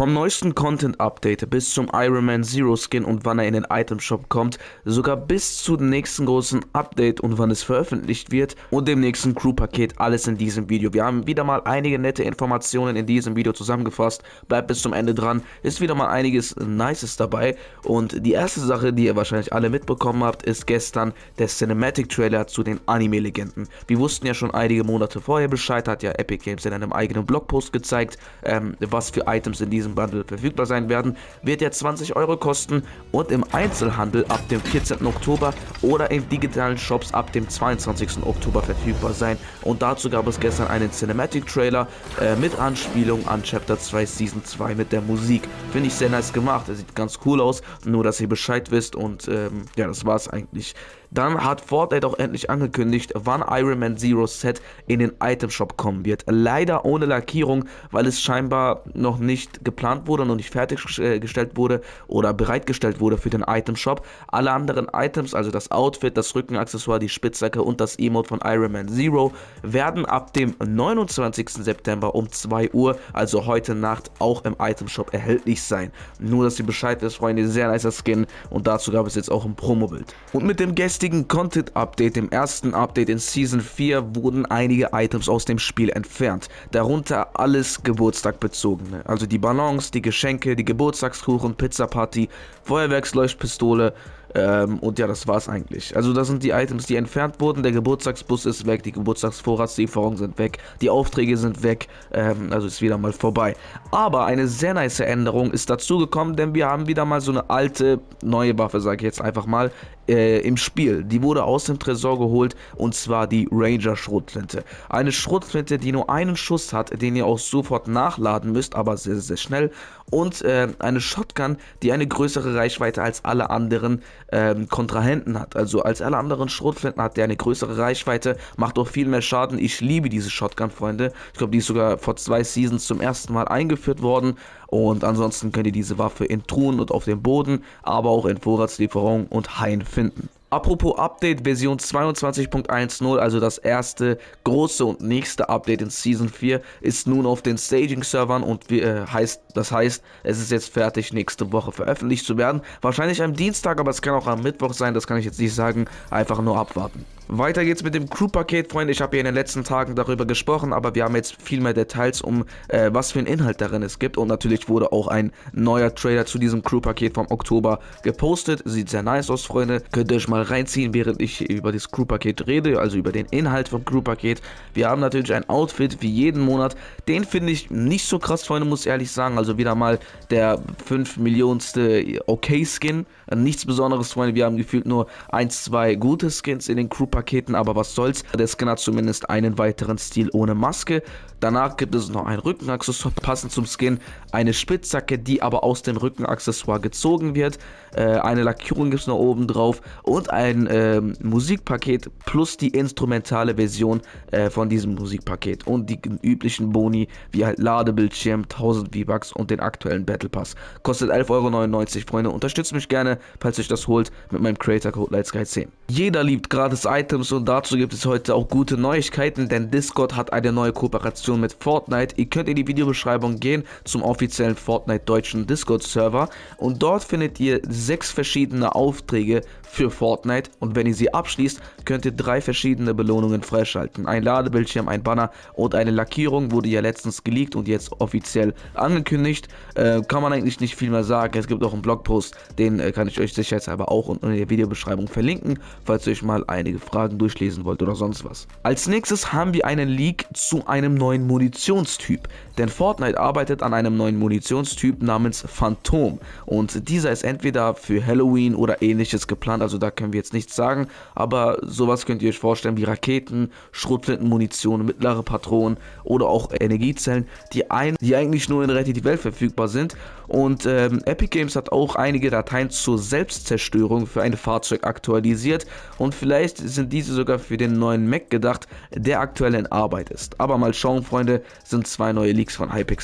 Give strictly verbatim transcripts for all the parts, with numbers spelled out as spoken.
Vom neuesten Content-Update bis zum Iron Man Zero Skin und wann er in den Item Shop kommt, sogar bis zu dem nächsten großen Update und wann es veröffentlicht wird und dem nächsten Crew-Paket, alles in diesem Video. Wir haben wieder mal einige nette Informationen in diesem Video zusammengefasst. Bleibt bis zum Ende dran, ist wieder mal einiges Nices dabei. Und die erste Sache, die ihr wahrscheinlich alle mitbekommen habt, ist gestern der Cinematic-Trailer zu den Anime-Legenden. Wir wussten ja schon einige Monate vorher Bescheid, hat ja Epic Games in einem eigenen Blogpost gezeigt, ähm, was für Items in diesem Bundle verfügbar sein werden. Wird ja zwanzig Euro kosten und im Einzelhandel ab dem vierzehnten Oktober oder in digitalen Shops ab dem zweiundzwanzigsten Oktober verfügbar sein. Und dazu gab es gestern einen Cinematic-Trailer äh, mit Anspielung an Chapter zwei Season zwei mit der Musik. Finde ich sehr nice gemacht, er sieht ganz cool aus, nur dass ihr Bescheid wisst und ähm, ja, das war's eigentlich. Dann hat Fortnite auch endlich angekündigt, wann Iron Man Zero Set in den Item Shop kommen wird. Leider ohne Lackierung, weil es scheinbar noch nicht geplant wurde, noch nicht fertiggestellt wurde oder bereitgestellt wurde für den Item Shop. Alle anderen Items, also das Outfit, das Rückenaccessoire, die Spitzhacke und das Emote von Iron Man Zero, werden ab dem neunundzwanzigsten September um zwei Uhr, also heute Nacht, auch im Item Shop erhältlich sein. Nur, dass ihr Bescheid wisst, Freunde, sehr nicer Skin und dazu gab es jetzt auch ein Promo-Bild. Und mit dem gestrigen Content-Update, dem ersten Update in Season vier, wurden einige Items aus dem Spiel entfernt. Darunter alles Geburtstagbezogene. Also die Ballons, die Geschenke, die Geburtstagskuchen, Pizza-Party, Feuerwerksleuchtpistole. Ähm, und ja, das war's eigentlich. Also das sind die Items, die entfernt wurden. Der Geburtstagsbus ist weg, die Geburtstagsvorratslieferungen sind weg, die Aufträge sind weg, ähm, also ist wieder mal vorbei. Aber eine sehr nice Änderung ist dazugekommen, denn wir haben wieder mal so eine alte, neue Waffe, sage ich jetzt einfach mal, äh, im Spiel. Die wurde aus dem Tresor geholt und zwar die Ranger Schrotflinte. Eine Schrotflinte, die nur einen Schuss hat, den ihr auch sofort nachladen müsst, aber sehr, sehr schnell. Und äh, eine Shotgun, die eine größere Reichweite als alle anderen ähm, Kontrahenten hat. Also als alle anderen Schrotflinten hat der eine größere Reichweite, macht auch viel mehr Schaden. Ich liebe diese Shotgun, Freunde. Ich glaube, die ist sogar vor zwei Seasons zum ersten Mal eingeführt worden. Und ansonsten könnt ihr diese Waffe in Truhen und auf dem Boden, aber auch in Vorratslieferungen und Haien finden. Apropos Update, Version zweiundzwanzig Punkt eins null, also das erste große und nächste Update in Season vier, ist nun auf den Staging-Servern und äh, heißt, das heißt, es ist jetzt fertig, nächste Woche veröffentlicht zu werden. Wahrscheinlich am Dienstag, aber es kann auch am Mittwoch sein, das kann ich jetzt nicht sagen, einfach nur abwarten. Weiter geht's mit dem Crew-Paket, Freunde. Ich habe hier in den letzten Tagen darüber gesprochen, aber wir haben jetzt viel mehr Details, um äh, was für einen Inhalt darin es gibt. Und natürlich wurde auch ein neuer Trailer zu diesem Crew-Paket vom Oktober gepostet. Sieht sehr nice aus, Freunde. Könnt ihr euch mal reinziehen, während ich über das Crew-Paket rede, also über den Inhalt vom Crew-Paket. Wir haben natürlich ein Outfit wie jeden Monat. Den finde ich nicht so krass, Freunde, muss ich ehrlich sagen. Also wieder mal der fünf Millionenste Okay-Skin. Nichts Besonderes, Freunde. Wir haben gefühlt nur ein, zwei gute Skins in den Crew-Paketen, aber was soll's. Der Skin hat zumindest einen weiteren Stil ohne Maske. Danach gibt es noch ein Rückenaccessoire passend zum Skin, eine Spitzhacke, die aber aus dem Rückenaccessoire gezogen wird. Äh, eine Lackierung gibt es noch oben drauf und ein äh, Musikpaket plus die instrumentale Version äh, von diesem Musikpaket und die üblichen Boni wie halt Ladebildschirm, tausend V-Bucks und den aktuellen Battle Pass. Kostet elf Euro neunundneunzig, Freunde. Unterstützt mich gerne, falls euch das holt, mit meinem Creator Code Lightsky zehn. Jeder liebt gratis Items und dazu gibt es heute auch gute Neuigkeiten, denn Discord hat eine neue Kooperation mit Fortnite. Ihr könnt in die Videobeschreibung gehen zum offiziellen Fortnite deutschen Discord-Server und dort findet ihr sechs verschiedene Aufträge für Fortnite und wenn ihr sie abschließt, könnt ihr drei verschiedene Belohnungen freischalten. Ein Ladebildschirm, ein Banner und eine Lackierung wurde ja letztens geleakt und jetzt offiziell angekündigt. Äh, kann man eigentlich nicht viel mehr sagen. Es gibt auch einen Blogpost, den äh, kann ich euch sicherheitshalber auch unten in der Videobeschreibung verlinken, falls ihr euch mal einige Fragen durchlesen wollt oder sonst was. Als nächstes haben wir einen Leak zu einem neuen Munitionstyp, denn Fortnite arbeitet an einem neuen Munitionstyp namens Phantom und dieser ist entweder für Halloween oder ähnliches geplant, also da können wir jetzt nichts sagen, aber sowas könnt ihr euch vorstellen wie Raketen, Schrotflintenmunition, mittlere Patronen oder auch Energiezellen, die, ein, die eigentlich nur in Rettet die Welt verfügbar sind. Und ähm, Epic Games hat auch einige Dateien zur Selbstzerstörung für ein Fahrzeug aktualisiert und vielleicht sind diese sogar für den neuen Mac gedacht, der aktuell in Arbeit ist. Aber mal schauen, Freunde, sind zwei neue Leaks von Hypixel hier.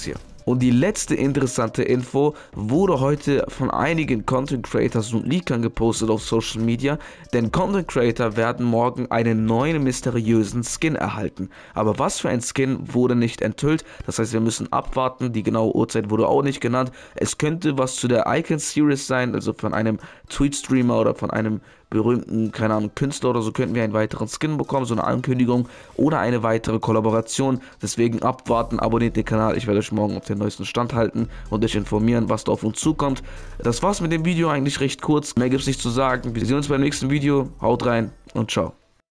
Und die letzte interessante Info wurde heute von einigen Content Creators und Leakern gepostet auf Social Media, denn Content Creator werden morgen einen neuen mysteriösen Skin erhalten. Aber was für ein Skin wurde nicht enthüllt, das heißt wir müssen abwarten, die genaue Uhrzeit wurde auch nicht genannt. Es könnte was zu der Icon Series sein, also von einem Twitch-Streamer oder von einem berühmten, keine Ahnung, Künstler oder so, könnten wir einen weiteren Skin bekommen, so eine Ankündigung oder eine weitere Kollaboration. Deswegen abwarten, abonniert den Kanal, ich werde euch morgen auf den neuesten Stand halten und euch informieren, was da auf uns zukommt. Das war's mit dem Video, eigentlich recht kurz, mehr gibt's nicht zu sagen. Wir sehen uns beim nächsten Video, haut rein und ciao.